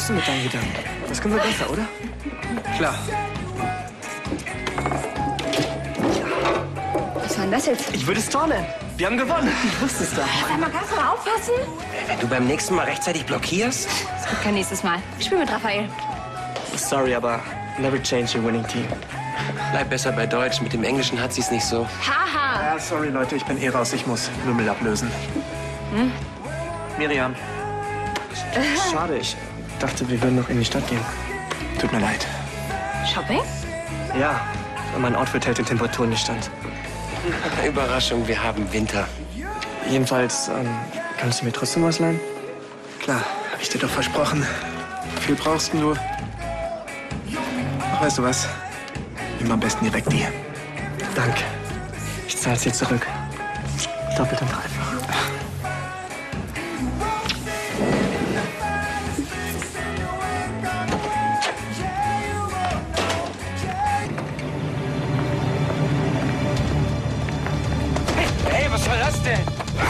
du mit deinen Gedanken? Das können wir besser, oder? Klar. Was war denn das jetzt? Ich würde es toll nennen. Wir haben gewonnen. Ich wusste es doch. Sag mal, kannst du mal aufpassen? Wenn du beim nächsten Mal rechtzeitig blockierst? Es gibt kein nächstes Mal. Ich spiele mit Raphael. Sorry, aber never change your winning team. Bleib besser bei Deutsch. Mit dem Englischen hat sie's nicht so. Haha. Ja, sorry, Leute, ich bin eh raus. Ich muss Lümmel ablösen. Hm? Miriam. Schade, ich dachte, wir würden noch in die Stadt gehen. Tut mir leid. Shopping? Ja, aber mein Outfit hält den Temperaturen nicht stand. Überraschung, wir haben Winter. Jedenfalls, kannst du mir trotzdem was leihen? Klar, hab ich dir doch versprochen. Wie viel brauchst denn du? Ach, weißt du was? Nimm am besten direkt die. Danke. Ich zahl's dir zurück. Doppelt und dreifach. Hey, was soll das denn?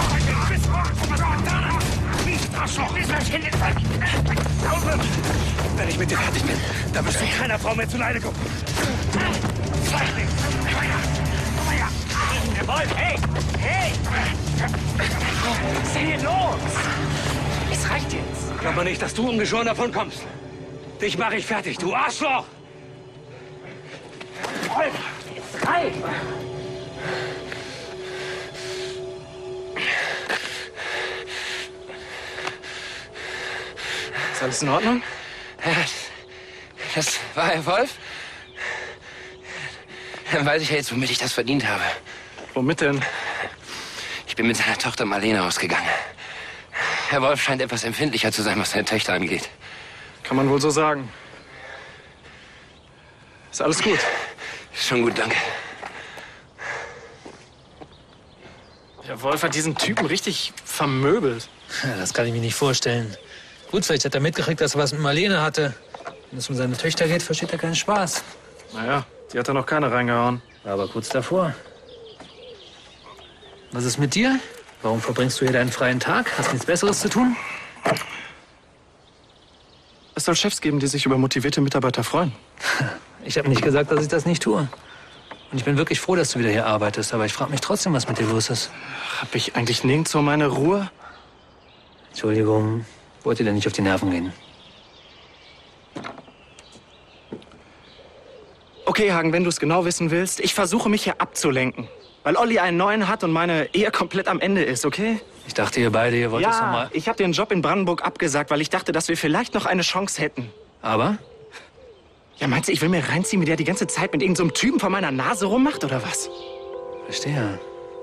Wenn ich mit dir fertig bin, dann wirst du keiner Frau mehr zu Leide kommen. Der Wolf, hey! Hey! Was ist denn hier los? Es reicht jetzt. Ich glaube nicht, dass du ungeschoren davon kommst. Dich mache ich fertig, du Arschloch! Wolf, jetzt rein! Ist alles in Ordnung? Ja, das war Herr Wolf? Dann weiß ich ja jetzt, womit ich das verdient habe. Womit denn? Ich bin mit seiner Tochter Marlene ausgegangen. Herr Wolf scheint etwas empfindlicher zu sein, was seine Töchter angeht. Kann man wohl so sagen. Ist alles gut? Schon gut, danke. Der Wolf hat diesen Typen richtig vermöbelt. Ja, das kann ich mir nicht vorstellen. Gut, vielleicht hat er mitgekriegt, dass er was mit Marlene hatte. Wenn es um seine Töchter geht, versteht er keinen Spaß. Naja, die hat er noch keine reingehauen. War aber kurz davor. Was ist mit dir? Warum verbringst du hier deinen freien Tag? Hast nichts Besseres zu tun? Es soll Chefs geben, die sich über motivierte Mitarbeiter freuen. Ich habe nicht gesagt, dass ich das nicht tue. Und ich bin wirklich froh, dass du wieder hier arbeitest. Aber ich frage mich trotzdem, was mit dir los ist. Hab ich eigentlich nirgendwo meine Ruhe? Entschuldigung, wollt ihr denn nicht auf die Nerven gehen? Okay, Hagen, wenn du es genau wissen willst, ich versuche mich hier abzulenken. Weil Olli einen neuen hat und meine Ehe komplett am Ende ist, okay? Ich dachte, ihr beide, ihr wollt das noch Ja, mal. ich habe den Job in Brandenburg abgesagt, weil ich dachte, dass wir vielleicht noch eine Chance hätten. Aber? Ja, meinst du, ich will mir reinziehen, wie der die ganze Zeit mit irgendeinem Typen vor meiner Nase rummacht, oder was? Verstehe.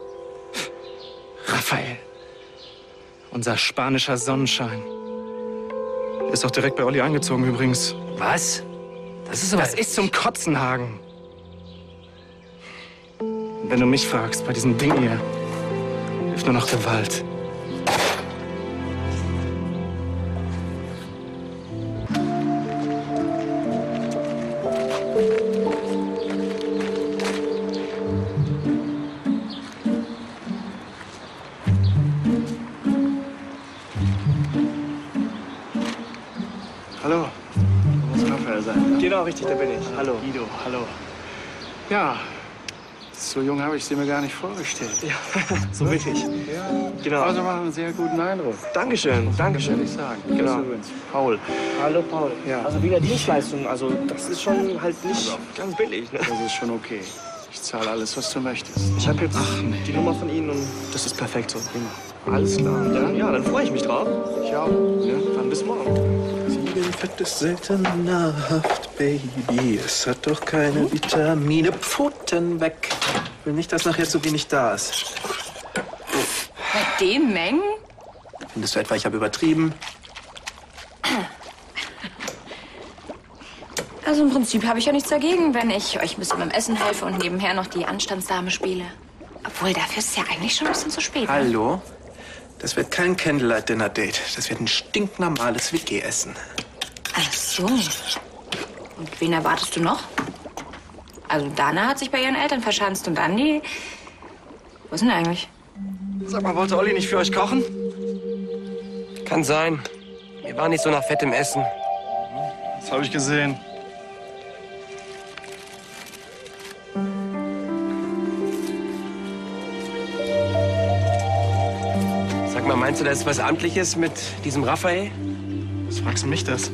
Raphael. Unser spanischer Sonnenschein. Ist doch direkt bei Olli eingezogen übrigens. Was? Das ist aber... Das ist zum Kotzen, Hagen. Und wenn du mich fragst, bei diesem Ding hier, hilft nur noch Gewalt. Hallo. Muss Raphael sein. Genau, richtig, da bin ich. Hallo. Guido, hallo. Ja, so jung habe ich sie mir gar nicht vorgestellt. Ja, so richtig. Ja, Genau. also machen einen sehr guten Eindruck. Dankeschön, Dankeschön. Würde ich sagen. Genau. Das ist übrigens Paul. Hallo, Paul. Ja. Also wegen der Dienstleistung, also das ist schon halt nicht ganz billig, ne? Das ist schon okay. Ich zahle alles, was du möchtest. Ich habe jetzt die Nummer von Ihnen und das ist perfekt so. Prima. Alles klar. Ja, dann freue ich mich drauf. Ich auch. Ja, dann bis morgen. Ziegenfett ist selten nahrhaft, Baby. Es hat doch keine Vitamine. Pfoten weg. Ich will nicht, dass nachher zu wenig da ist. Bei den Mengen? Findest du etwa, ich habe übertrieben? Also im Prinzip habe ich ja nichts dagegen, wenn ich euch ein bisschen beim Essen helfe und nebenher noch die Anstandsdame spiele. Obwohl, dafür ist es ja eigentlich schon ein bisschen zu spät. Ne? Hallo? Das wird kein Candlelight-Dinner-Date. Das wird ein stinknormales WG-Essen. Ach so. Und wen erwartest du noch? Also Dana hat sich bei ihren Eltern verschanzt und Andi... Wo ist denn der eigentlich? Sag mal, wollte Olli nicht für euch kochen? Kann sein. Mir war nicht so nach fettem Essen. Das habe ich gesehen. Sag mal, meinst du, das ist was Amtliches mit diesem Raphael? Was fragst du mich das?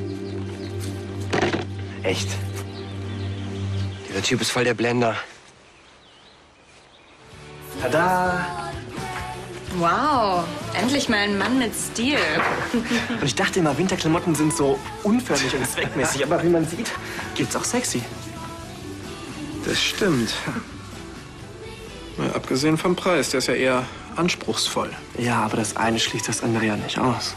Echt? Dieser Typ ist voll der Blender. Tada! Wow, endlich mal ein Mann mit Stil. Und ich dachte immer, Winterklamotten sind so unförmlich und zweckmäßig. Aber wie man sieht, geht's auch sexy. Das stimmt. Mal abgesehen vom Preis, der ist ja eher anspruchsvoll. Ja, aber das eine schließt das andere ja nicht aus.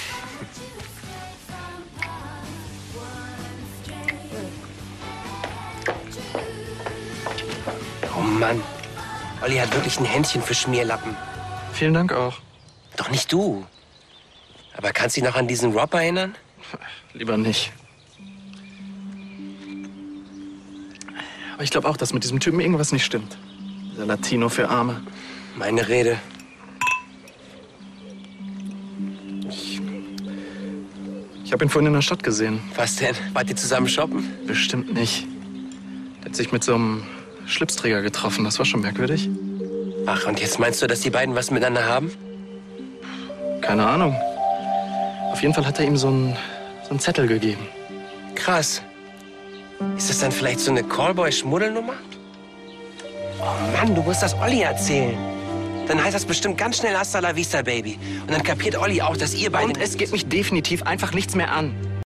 Oh Mann. Olli hat wirklich ein Händchen für Schmierlappen. Vielen Dank auch. Doch nicht du. Aber kannst du dich noch an diesen Rob erinnern? Lieber nicht. Aber ich glaube auch, dass mit diesem Typen irgendwas nicht stimmt. Dieser Latino für Arme. Meine Rede. Ich habe ihn vorhin in der Stadt gesehen. Was denn? Wart ihr zusammen shoppen? Bestimmt nicht. Der hat sich mit so einem Schlipsträger getroffen. Das war schon merkwürdig. Ach, und jetzt meinst du, dass die beiden was miteinander haben? Keine Ahnung. Auf jeden Fall hat er ihm so einen Zettel gegeben. Krass. Ist das dann vielleicht so eine Callboy-Schmuddelnummer? Oh Mann, du musst das Olli erzählen. Dann heißt das bestimmt ganz schnell Hasta la Vista, Baby. Und dann kapiert Olli auch, dass ihr beide... Und es geht mich definitiv einfach nichts mehr an.